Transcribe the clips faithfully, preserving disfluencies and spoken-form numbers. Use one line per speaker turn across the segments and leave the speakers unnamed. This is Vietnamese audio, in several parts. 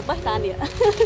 bắt ta nè.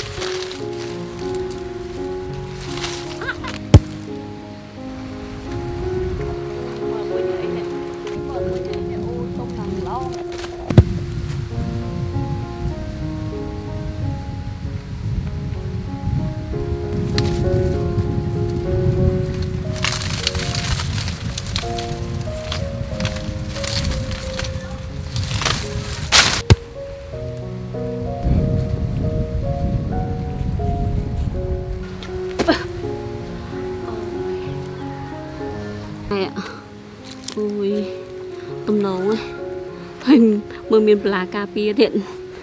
Ui, tôm nấu ấy, hình mưa miền lá cà phê thiện.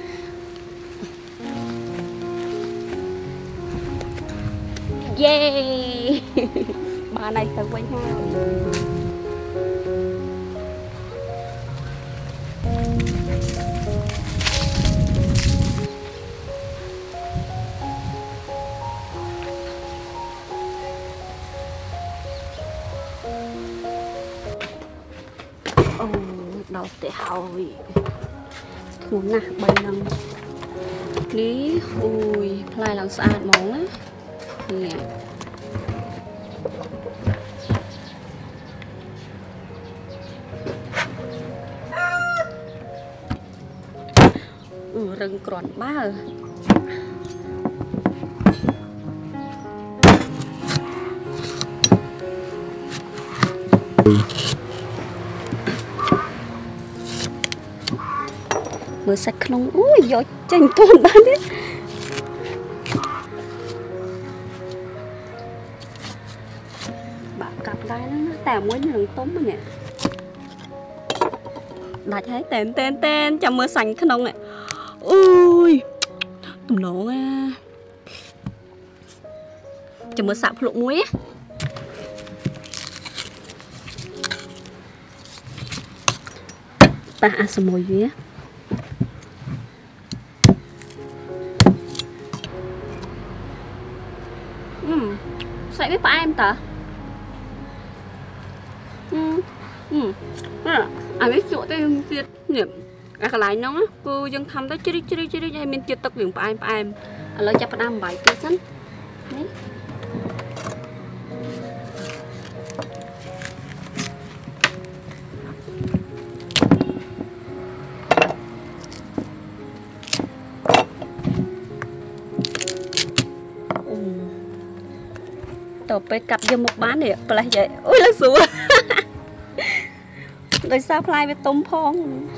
Yeah, bà này tao quanh ha. Đầu tệ hào vì thua ngạc bay năng lý ui lại làm sạch món á nè ừ rừng còn ba à. Mới sạch không ui gió chanh tuôn bán đấy bạn cặp đây nó tèo mới rừng tốn mà nè đặt thấy tên tên tên cho mưa xanh không này ui tùm nổ nha cho mưa sạp lụng muối á ta ăn xong mồi vía sẽ biết phải em ta ừ ừ à biết chỗ tên tiết niệm cái lại nó cô dân thăm tới chiri chiri chiri hay mình chưa tập việc phải em phải em lời chắp đam bài kia sẵn đấy tao phải cặp vô một bán này lại vậy ôi là xuống rồi sao fly với tôm phong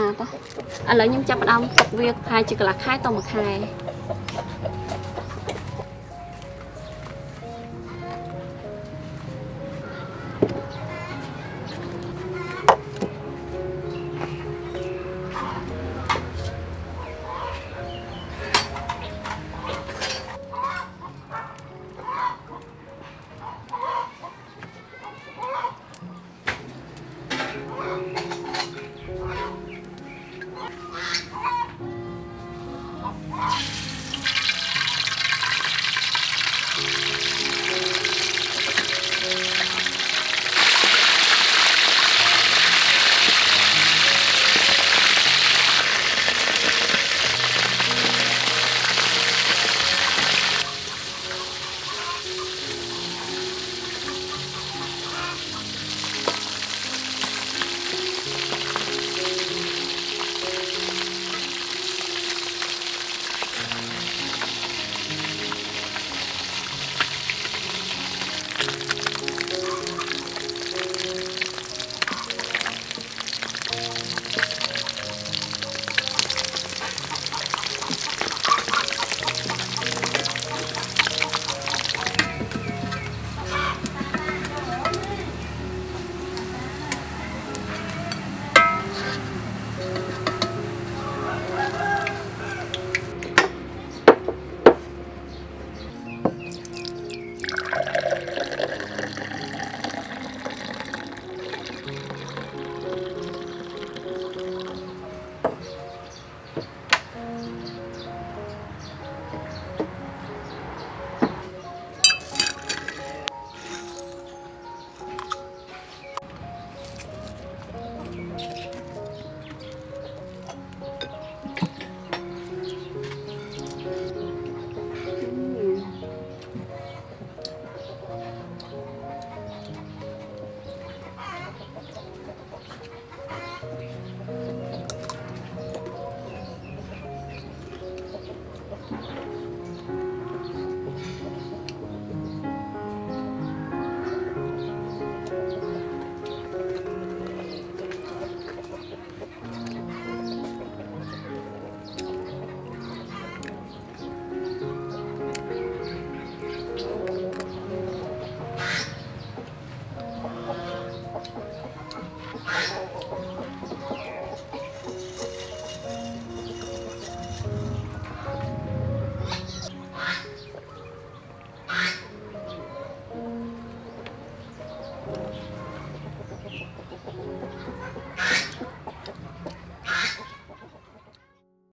ta. À lấy nhưng chắp đâm tập việc hai chỉ là khai tàu một khai.